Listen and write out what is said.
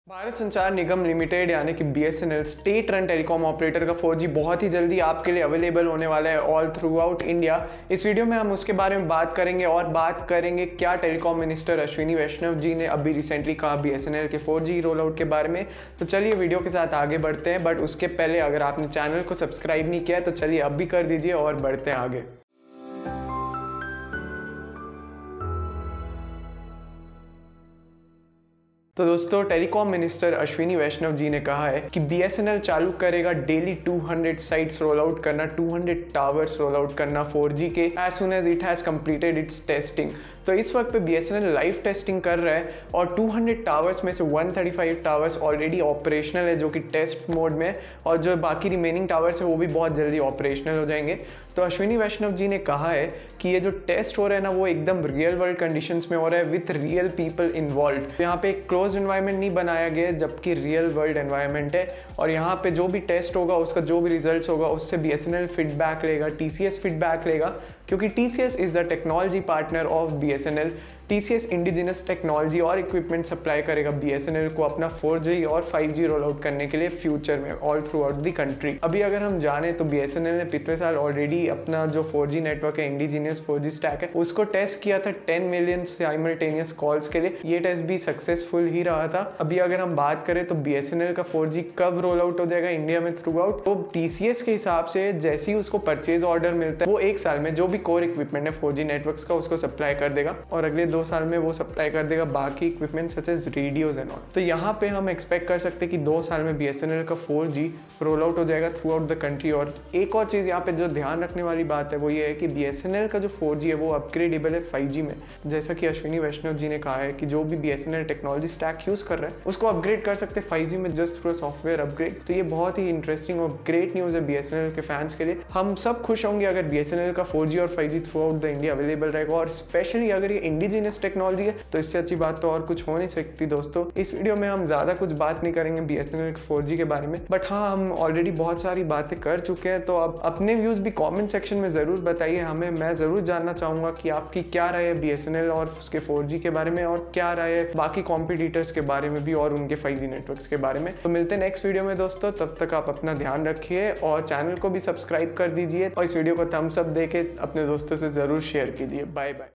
भारत संचार निगम लिमिटेड यानी कि BSNL state run telecom operator का 4G बहुत ही जल्दी आपके लिए अवेलेबल होने वाला है ऑल थ्रू आउट इंडिया। इस वीडियो में हम उसके बारे में बात करेंगे और बात करेंगे क्या टेलीकॉम मिनिस्टर अश्विनी वैष्णव जी ने अभी रिसेंटली कहा बीएसएनएल के 4G रोल आउट के बारे में। तो चलिए वीडियो के साथ आगे बढ़ते हैं, बट उसके पहले अगर आपने चैनल को सब्सक्राइब नहीं किया है तो चलिए अब भी कर दीजिए और बढ़ते हैं आगे। तो दोस्तों, टेलीकॉम मिनिस्टर अश्विनी वैष्णव जी ने कहा है कि बीएसएनएल चालू करेगा डेली 200 साइट्स रोल आउट करना, 200 टावर्स रोल आउट करना 4G के as soon as it has completed its testing. तो इस वक्त पे बीएसएनएल लाइव टेस्टिंग कर रहा है और 200 टावर्स में से 135 टावर्स ऑलरेडी ऑपरेशनल है जो कि टेस्ट मोड में है, और जो बाकी रिमेनिंग टावर्स है वो भी बहुत जल्दी ऑपरेशनल हो जाएंगे। तो अश्विनी वैष्णव जी ने कहा है कि ये जो टेस्ट हो रहा है ना वो एकदम रियल वर्ल्ड कंडीशंस में हो रहा है विथ रियल पीपल इन्वॉल्व। यहाँ पे एक क्लोज एनवायरनमेंट नहीं बनाया गया जबकि रियल वर्ल्ड एनवायरनमेंट है, और यहाँ पे जो भी टेस्ट होगा उसका जो भी रिजल्ट्स होगा उससे बीएसएनएल फीडबैक लेगा, टीसीएस फीडबैक लेगा, क्योंकि TCS is the technology partner of BSNL. TCS indigenous technology और इक्विपमेंट सप्लाई करेगा बीएसएनएल को अपना 4G और 5G रोल आउट करने के लिए फ्यूचर में all throughout the country. अभी अगर हम जाने तो बीएसएनएल ने पिछले साल ऑलरेडी अपना जो 4G नेटवर्क है, इंडिजिनियस 4G स्टैक है, उसको टेस्ट किया था 10 मिलियन साइमल्टेनियस कॉल्स के लिए। ये टेस्ट भी सक्सेसफुल ही रहा था। अभी अगर हम बात करें तो बीएसएनएल का 4G कब रोल आउट हो जाएगा इंडिया में थ्रू आउट, तो टीसीएस के हिसाब से जैसे ही उसको परचेज ऑर्डर मिलता है वो 1 साल में जो भी कोर इक्विपमेंट है 4G नेटवर्क्स का उसको सप्लाई कर देगा, और अगले 2 साल में वो सप्लाई कर देगा बाकी equipment such as radios and all. तो यहाँ पे हम एक्सपेक्ट कर सकते हैं कि 2 साल में बीएसएनएल का 4G रोल आउट हो जाएगा थ्रू आउट द कंट्री। और एक और चीज़ यहाँ पे जो ध्यान रखने वाली बात है वो ये है कि बीएसएनएल का जो 4G है वो अपग्रेडेबल है 5G में। जैसा कि अश्विनी वैष्णव जी ने कहा है कि जो भी बीएसएनएल टेक्नोलॉजी स्टैक यूज कर रहा है उसको अपग्रेड कर सकते हैं 5G में जस्ट थ्रू सॉफ्टवेयर अपग्रेड। तो ये बहुत ही इंटरेस्टिंग और ग्रेट न्यूज़ है बीएसएनएल के फैंस के लिए। हम सब खुश होंगे अगर बीएसएनएल का 4G और 5G throughout the India available रहेगा, और स्पेशली अगर ये इंडिजिनियस टेक्नोलॉजी है तो इससे अच्छी बात तो और कुछ हो नहीं सकती। दोस्तों, इस वीडियो में हम ज्यादा कुछ बात नहीं करेंगे बीएसएनएल के 4G के बारे में, बट हाँ हम ऑलरेडी बहुत सारी बातें कर चुके हैं। तो अब अपने व्यूज भी कमेंट सेक्शन में जरूर बताइए हमें। मैं जरूर जानना चाहूंगा कि आपकी क्या राय है बीएसएनएल और उसके 4G के बारे में, और क्या राय है बाकी कॉम्पिटिटर्स के बारे में भी और उनके 5G नेटवर्क्स के बारे में। तो मिलते हैं नेक्स्ट वीडियो में दोस्तों, तब तक आप अपना ध्यान रखिए और चैनल को भी सब्सक्राइब कर दीजिए और इस वीडियो को थम्स अप देके अपने दोस्तों से जरूर शेयर कीजिए। Bye bye.